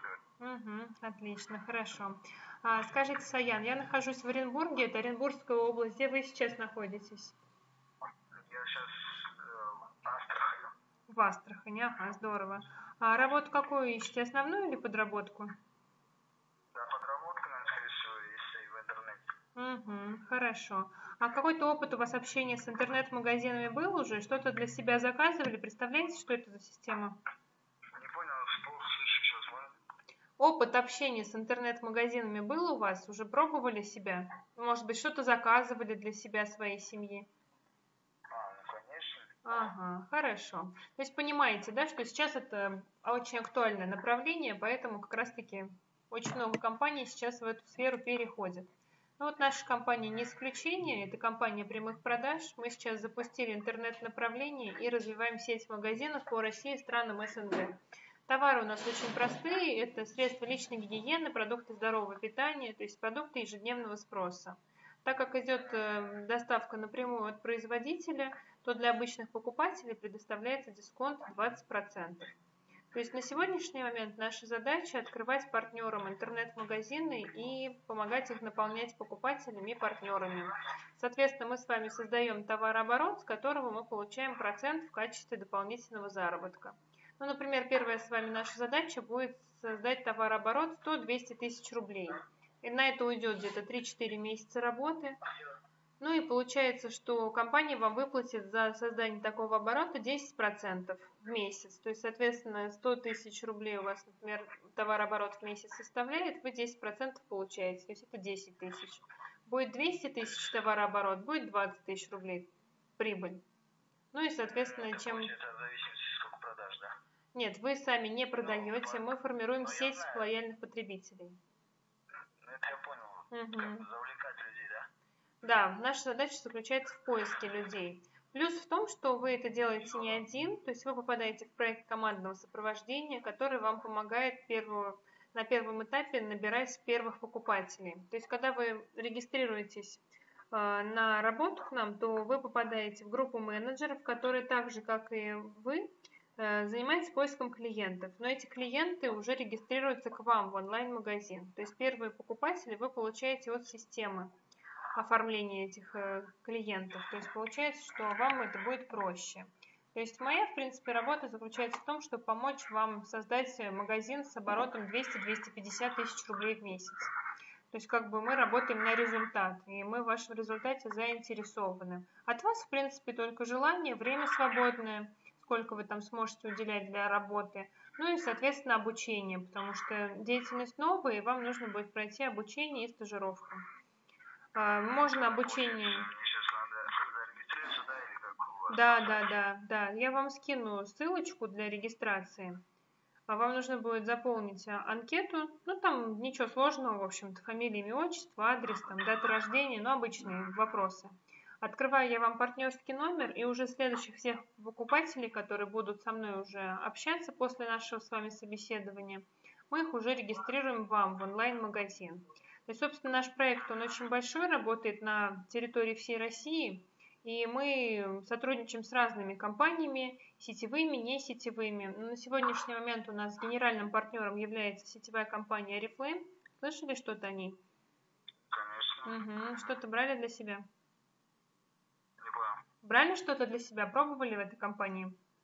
Угу, отлично, хорошо. Скажите, Саян, я нахожусь в Оренбурге, это Оренбургская область. Где вы сейчас находитесь? Я сейчас в Астрахани. В Астрахани, ага, здорово. А работу какую ищете, основную или подработку? Да, подработка, наверное, скорее всего, если в интернете. Угу, хорошо. А какой-то опыт у вас общения с интернет-магазинами был уже? Что-то для себя заказывали? Представляете, что это за система? Не понял, плохо слышу сейчас, можно? Опыт общения с интернет-магазинами был у вас? Уже пробовали себя? Может быть, что-то заказывали для себя, своей семьи? Ну, конечно. Ага, хорошо. То есть понимаете, да, что сейчас это очень актуальное направление, поэтому как раз-таки очень много компаний сейчас в эту сферу переходят. Ну вот наша компания не исключение, это компания прямых продаж. Мы сейчас запустили интернет-направление и развиваем сеть магазинов по России и странам СНГ. Товары у нас очень простые, это средства личной гигиены, продукты здорового питания, то есть продукты ежедневного спроса. Так как идет доставка напрямую от производителя, то для обычных покупателей предоставляется дисконт 20%. То есть на сегодняшний момент наша задача открывать партнерам интернет-магазины и помогать их наполнять покупателями и партнерами. Соответственно, мы с вами создаем товарооборот, с которого мы получаем процент в качестве дополнительного заработка. Ну, например, первая с вами наша задача будет создать товарооборот 100-200 тысяч рублей. И на это уйдет где-то 3-4 месяца работы. Ну и получается, что компания вам выплатит за создание такого оборота 10% в месяц. То есть, соответственно, 100 тысяч рублей у вас, например, товарооборот в месяц составляет, вы 10% получаете. То есть это 10 тысяч. Будет 200 тысяч товарооборот, будет 20 тысяч рублей прибыль. Ну и, соответственно, Это чем... получается от зависимости, сколько продаж, да? Нет, вы сами не продаете, мы формируем Ну, я сеть знаю. лояльных потребителей. Ну, это я понял. Как бы Угу. завлекать людей, да? Да, наша задача заключается в поиске людей. Плюс в том, что вы это делаете не один, то есть вы попадаете в проект командного сопровождения, который вам помогает на первом этапе набирать первых покупателей. То есть когда вы регистрируетесь на работу к нам, то вы попадаете в группу менеджеров, которые так же, как и вы, занимаются поиском клиентов. Но эти клиенты уже регистрируются к вам в онлайн-магазин. То есть первые покупатели вы получаете от системы оформления этих клиентов. То есть получается, что вам это будет проще. То есть моя, в принципе, работа заключается в том, чтобы помочь вам создать магазин с оборотом 200-250 тысяч рублей в месяц. То есть как бы мы работаем на результат, и мы в вашем результате заинтересованы. От вас, в принципе, только желание, время свободное, сколько вы там сможете уделять для работы, ну и, соответственно, обучение, потому что деятельность новая, и вам нужно будет пройти обучение и стажировку. Можно обучение. Мне сейчас надо зарегистрироваться, да, или как у вас? Да. Я вам скину ссылочку для регистрации. Вам нужно будет заполнить анкету. Ну, там ничего сложного, в общем-то. Фамилия, имя, отчество, адрес, там, дата рождения, ну, обычные вопросы. Открываю я вам партнерский номер, и уже следующих всех покупателей, которые будут со мной уже общаться после нашего с вами собеседования, мы их уже регистрируем вам в онлайн-магазин. То есть, собственно, наш проект, он очень большой, работает на территории всей России, и мы сотрудничаем с разными компаниями, сетевыми, не сетевыми. Но на сегодняшний момент у нас генеральным партнером является сетевая компания Oriflame. Слышали что-то о ней? Конечно. Угу. Что-то брали для себя? Не понял. Брали что-то для себя? Пробовали в этой компании?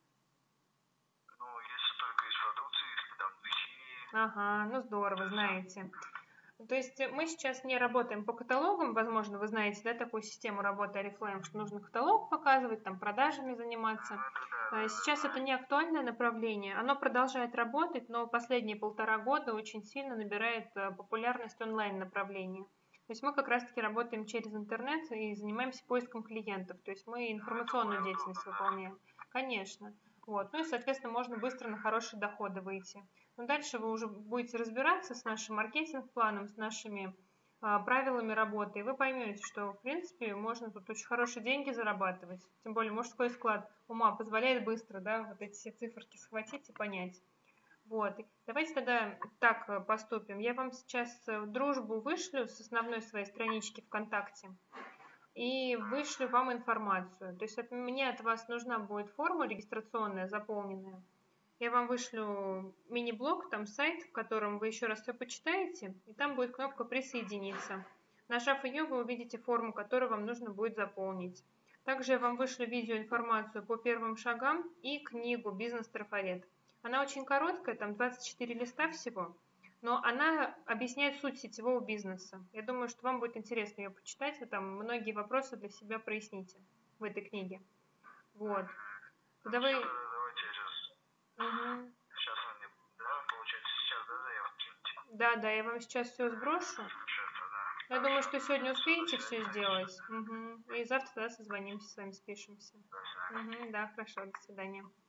Ну, если только из продукции, если там духи. Ага, ну здорово, знаете. То есть мы сейчас не работаем по каталогам, возможно, вы знаете, да, такую систему работы Oriflame, что нужно каталог показывать, там продажами заниматься. Сейчас это не актуальное направление, оно продолжает работать, но последние 1,5 года очень сильно набирает популярность онлайн-направление. То есть мы как раз-таки работаем через интернет и занимаемся поиском клиентов, то есть мы информационную деятельность выполняем. Конечно. Вот. Ну и, соответственно, можно быстро на хорошие доходы выйти. Но дальше вы уже будете разбираться с нашим маркетинг-планом, с нашими правилами работы, и вы поймете, что, в принципе, можно тут очень хорошие деньги зарабатывать. Тем более мужской склад ума позволяет быстро, да, вот эти все циферки схватить и понять. Вот. Давайте тогда так поступим. Я вам сейчас дружбу вышлю с основной своей странички ВКонтакте и вышлю вам информацию. То есть мне от вас нужна будет форма регистрационная, заполненная. Я вам вышлю мини-блог, там сайт, в котором вы еще раз все почитаете, и там будет кнопка «Присоединиться». Нажав ее, вы увидите форму, которую вам нужно будет заполнить. Также я вам вышлю видеоинформацию по первым шагам и книгу «Бизнес-трафарет». Она очень короткая, там 24 листа всего, но она объясняет суть сетевого бизнеса. Я думаю, что вам будет интересно ее почитать, вы там многие вопросы для себя проясните в этой книге. Вот. Тогда вы... Давайте я сейчас. Угу. Сейчас вы мне, да, получается, сейчас, да, заявку кинете? Да, я вам сейчас все сброшу. Хорошо, да. Я думаю, что сегодня успеете все сделать. Угу. И завтра тогда созвонимся с вами, спишемся. До свидания. Угу, да, хорошо, до свидания.